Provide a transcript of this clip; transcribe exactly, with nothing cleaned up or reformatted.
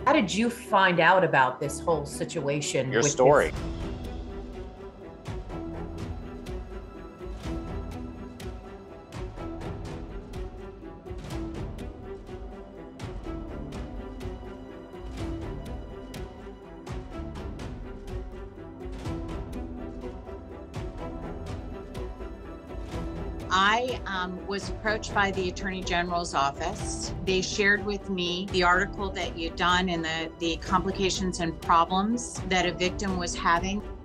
How did you find out about this whole situation? Your with story. This? I um, was approached by the Attorney General's office. They shared with me the article that you'd done and the, the complications and problems that a victim was having.